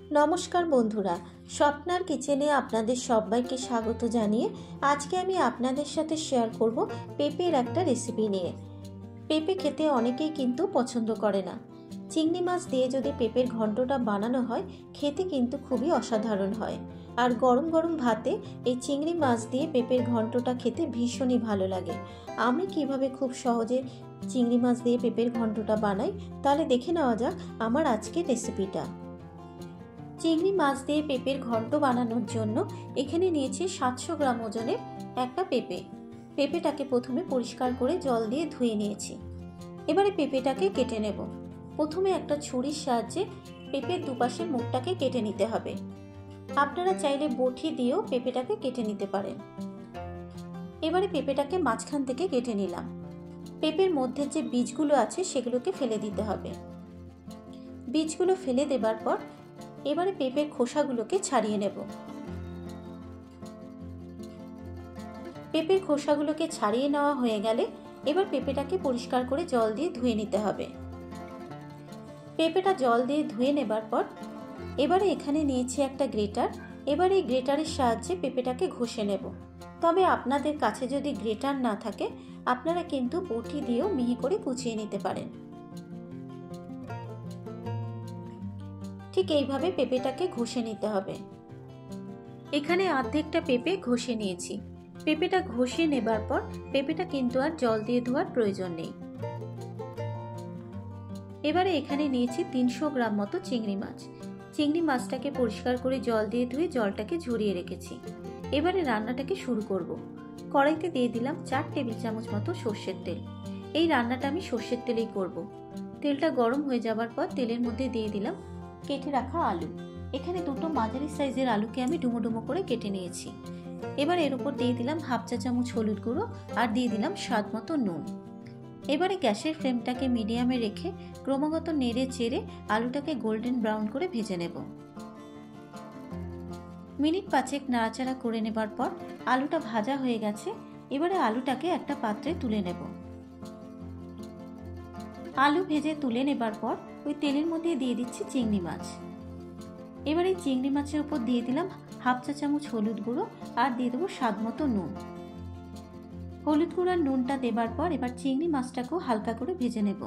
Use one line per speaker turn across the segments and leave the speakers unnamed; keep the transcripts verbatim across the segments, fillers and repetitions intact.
নমস্কার বন্ধুরা, স্বপ্নার কিচেনে আপনাদের সবাইকে স্বাগত জানিয়ে আজকে আমি আপনাদের সাথে শেয়ার করব পেঁপের একটা রেসিপি নিয়ে। পেঁপে খেতে অনেকেই কিন্তু পছন্দ করে না। চিংড়ি মাছ দিয়ে যদি পেঁপের ঘন্টটা বানানো হয় খেতে কিন্তু খুবই অসাধারণ হয়। আর গরম গরম ভাতে এই চিংড়ি মাছ দিয়ে পেঁপের ঘন্টটা খেতে ভীষণই ভালো লাগে। আমি কিভাবে খুব সহজে চিংড়ি মাছ দিয়ে পেঁপের ঘন্টটা বানাই তাহলে দেখে নেওয়া যাক আমার আজকের রেসিপিটা। চিংড়ি মাছ দিয়ে পেঁপের ঘন্ট বানানোর জন্য এখানে নিয়েছি সাতশো গ্রাম ওজনের একটা পেঁপে। পেঁপেটাকে প্রথমে পরিষ্কার করে জল দিয়ে ধুয়ে নিয়েছি। এবারে পেঁপেটাকে কেটে নেব। প্রথমে একটা ছুরির সাহায্যে পেঁপের দুপাশের মুখটাকে কেটে নিতে হবে। আপনারা চাইলে বটি দিয়েও পেঁপেটাকে কেটে নিতে পারেন। এবারে পেঁপেটাকে মাঝখান থেকে কেটে নিলাম। পেঁপের মধ্যে যে বীজগুলো আছে সেগুলোকে ফেলে দিতে হবে। বীজগুলো ফেলে দেবার পর এবারে পেঁপের খোসাগুলোকে ছাড়িয়ে নেব। পেঁপের খোসাগুলোকে ছাড়িয়ে নেওয়া হয়ে গেলে এবার পেঁপেটাকে পরিষ্কার করে জল দিয়ে ধুয়ে নিতে হবে। পেঁপেটা জল দিয়ে ধুয়ে নেবার পর এবারে এখানে নিয়েছি একটা গ্রেটার। এবার এই গ্রেটারের সাহায্যে পেঁপেটাকে ঘষে নেব। তবে আপনাদের কাছে যদি গ্রেটার না থাকে আপনারা কিন্তু বটি দিয়েও মিহি করে কুচিয়ে নিতে পারেন। ঠিক এইভাবে পেঁপেটাকে ঘষে নিতে হবে। এখানে অর্ধেকটা পেঁপে ঘষে নিয়েছি। পেঁপেটা ঘষে নেবার পর পেঁপেটা কিন্তু আর জল দিয়ে ধোয়ার প্রয়োজন নেই। এবারে এখানে নিয়েছি তিনশো গ্রাম মতো চিংড়ি মাছ। চিংড়ি মাছটাকে পরিষ্কার করে জল দিয়ে ধুয়ে জলটাকে ঝরিয়ে রেখেছি। এবারে রান্নাটাকে শুরু করব। কড়াইতে দিয়ে দিলাম চার টেবিল চামচ মতো সর্ষের তেল। এই রান্নাটা আমি সর্ষের তেলেই করব। তেলটা গরম হয়ে যাবার পর তেলের মধ্যে দিয়ে দিলাম কেটে রাখা আলু। এখানে দুটো মাঝারি সাইজের আলুকে আমি ডুমো ডুমো করে কেটে নিয়েছি। এবার এর উপর দিয়ে দিলাম হাফ চা চামচ হলুদ গুঁড়ো আর দিয়ে দিলাম স্বাদ মতো নুন। এবারে গ্যাসের ফ্লেমটাকে মিডিয়ামে রেখে ক্রমাগত নেড়ে চেড়ে আলুটাকে গোল্ডেন ব্রাউন করে ভেজে নেব। মিনিট পাঁচেক নাড়াচাড়া করে নেবার পর আলুটা ভাজা হয়ে গেছে। এবারে আলুটাকে একটা পাত্রে তুলে নেব। আলু ভেজে তুলে নেবার পর ওই তেলের মধ্যে দিয়ে দিচ্ছি চিংড়ি মাছ। এবার এই চিংড়ি মাছের উপর দিয়ে দিলাম হাফ চা চামচ হলুদ গুঁড়ো আর দিয়ে দেবো স্বাদ মতো নুন। হলুদ গুঁড়ো আর নুনটা দেবার পর এবার চিংড়ি মাছটাকেও হালকা করে ভেজে নেব।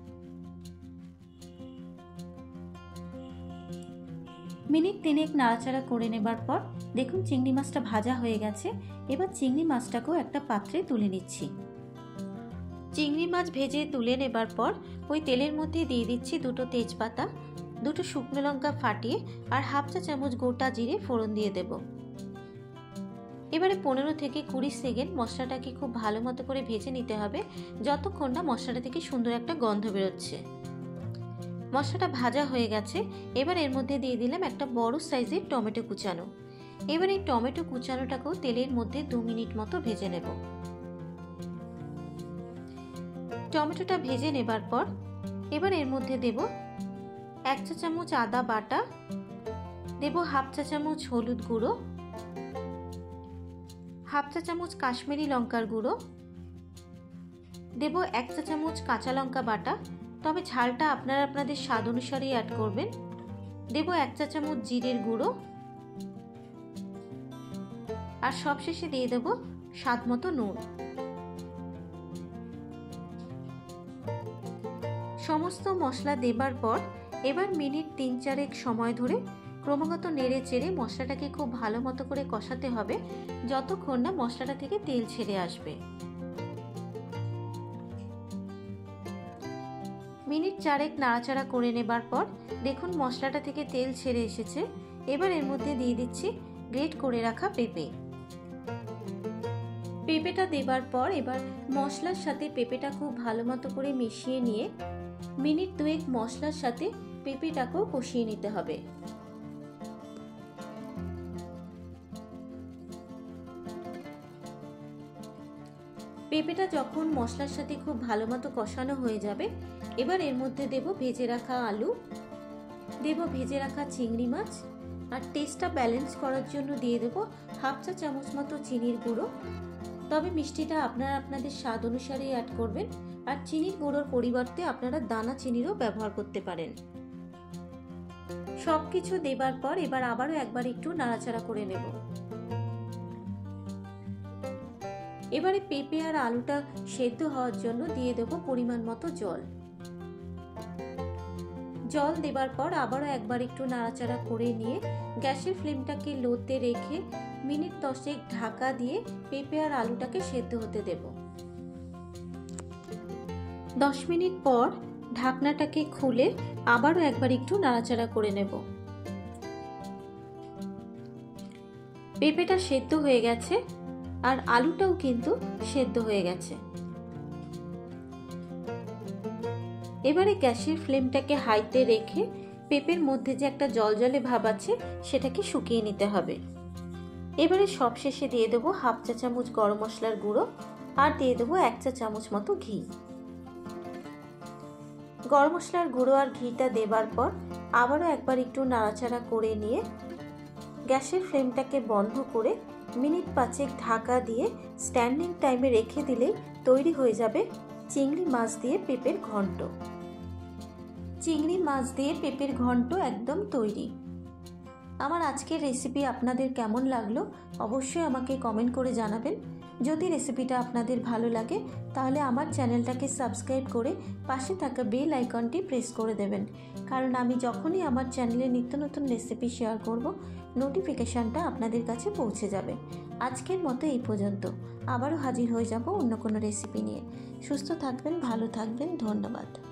মিনিট তিনেক নাড়াচাড়া করে নেবার পর দেখুন চিংড়ি মাছটা ভাজা হয়ে গেছে। এবার চিংড়ি মাছটাকেও একটা পাত্রে তুলে নিচ্ছি। চিংড়ি মাছ ভেজে তুলে নেবার পর ওই তেলের মধ্যে দিয়ে দিচ্ছি দুটো তেজপাতা, দুটো শুকনো লঙ্কা ফাটিয়ে আর হাফ চা চামচ গোটা জিরে ফোড়ন দিয়ে দেব। এবারে পনেরো থেকে কুড়ি সেকেন্ড মশলাটাকে খুব ভালো মতো করে ভেজে নিতে হবে, যতক্ষণ না মশলাটা থেকে সুন্দর একটা গন্ধ বেরোচ্ছে। মশলাটা ভাজা হয়ে গেছে। এবার এর মধ্যে দিয়ে দিলাম একটা বড় সাইজের টমেটো কুচানো। এবার এই টমেটো কুচানোটাকেও তেলের মধ্যে দু মিনিট মতো ভেজে নেব। টমেটোটা ভেজে নেবার পর এবার এর মধ্যে দেব এক চা চামচ আদা বাটা, দেব হাফ চা চামচ হলুদ গুঁড়ো, হাফ চা চামচ কাশ্মীরি লঙ্কার গুঁড়ো, দেব এক চা চামচ কাঁচা লঙ্কা বাটা, তবে ঝালটা আপনারা আপনাদের স্বাদ অনুসারেই অ্যাড করবেন। দেব এক চা চামচ জিরের গুঁড়ো আর সবশেষে দিয়ে দেব স্বাদ মতো নুন। সমস্ত মশলা দেবার পর এবার মিনিট তিন চারেক সময় ধরে ক্রমাগত নেড়ে চেড়ে মশলাটাকে খুব ভালো মতো করে কষাতে হবে, যতক্ষণ না মশলাটা থেকে তেল ছেড়ে আসবে। মিনিট চারেক নাড়াচাড়া করে নেবার পর দেখুন মশলাটা থেকে তেল ছেড়ে এসেছে। এবার এর মধ্যে দিয়ে দিচ্ছি গ্রেট করে রাখা পেঁপে। পেঁপেটা দেবার পর এবার মশলার সাথে পেঁপেটা খুব ভালো মতো করে মিশিয়ে নিয়ে মিনিট দুয়েক মশলার সাথে পেঁপেটাকেও কষিয়ে নিতে হবে। পেঁপেটা যখন মশলার সাথে খুব ভালো মতো কষানো হয়ে যাবে এবার এর মধ্যে দেব ভেজে রাখা আলু, দেব ভেজে রাখা চিংড়ি মাছ আর টেস্টটা ব্যালেন্স করার জন্য দিয়ে দেব হাফ চা চামচ মতো চিনির গুঁড়ো। তবে মিষ্টিটা আপনারা আপনাদের স্বাদ অনুসারে অ্যাড করবেন আর চিনির গুঁড়োর পরিবর্তে আপনারা দানা চিনিরও ব্যবহার করতে পারেন। সব কিছু দেবার পর এবার আবারও একবার একটু নাড়াচাড়া করে নেব। এবারে পেঁপে আর আলুটা সেদ্ধ হওয়ার জন্য দিয়ে দেব পরিমাণ মতো জল। জল দেবার পর আবারও একবার একটু নাড়াচাড়া করে নিয়ে গ্যাসের ফ্লেমটাকে লোতে রেখে মিনিট দশেক ঢাকা দিয়ে পেঁপে আর আলুটাকে সেদ্ধ হতে দেব। দশ মিনিট পর ঢাকনাটাকে খুলে আবারও একবার একটু নাড়াচাড়া করে নেব। পেঁপেটা সেদ্ধ হয়ে গেছে আর আলুটাও কিন্তু সেদ্ধ হয়ে গেছে। এবারে গ্যাসের ফ্লেমটাকে হাইতে রেখে পেঁপের মধ্যে যে একটা জলজলে ভাব আছে সেটাকে শুকিয়ে নিতে হবে। এবারে সবশেষে দিয়ে দেবো হাফ চা চামচ গরম মশলার গুঁড়ো আর দিয়ে দেবো এক চা চামচ মতো ঘি। গরম মশলার গুঁড়ো আর ঘিটা দেবার পর আবারও একবার একটু নাড়াচাড়া করে নিয়ে গ্যাসের ফ্লেমটাকে বন্ধ করে মিনিট পাঁচেক ঢাকা দিয়ে স্ট্যান্ডিং টাইমে রেখে দিলেই তৈরি হয়ে যাবে চিংড়ি মাছ দিয়ে পেঁপের ঘন্ট। চিংড়ি মাছ দিয়ে পেঁপের ঘন্ট একদম তৈরি। আমার আজকের রেসিপি আপনাদের কেমন লাগলো অবশ্যই আমাকে কমেন্ট করে জানাবেন। যদি রেসিপিটা আপনাদের ভালো লাগে তাহলে আমার চ্যানেলটাকে সাবস্ক্রাইব করে পাশে থাকা বেল আইকনটি প্রেস করে দেবেন, কারণ আমি যখনই আমার চ্যানেলে নিত্য নতুন রেসিপি শেয়ার করব নোটিফিকেশানটা আপনাদের কাছে পৌঁছে যাবে। আজকের মতো এই পর্যন্ত, আবারও হাজির হয়ে যাব অন্য কোনো রেসিপি নিয়ে। সুস্থ থাকবেন, ভালো থাকবেন, ধন্যবাদ।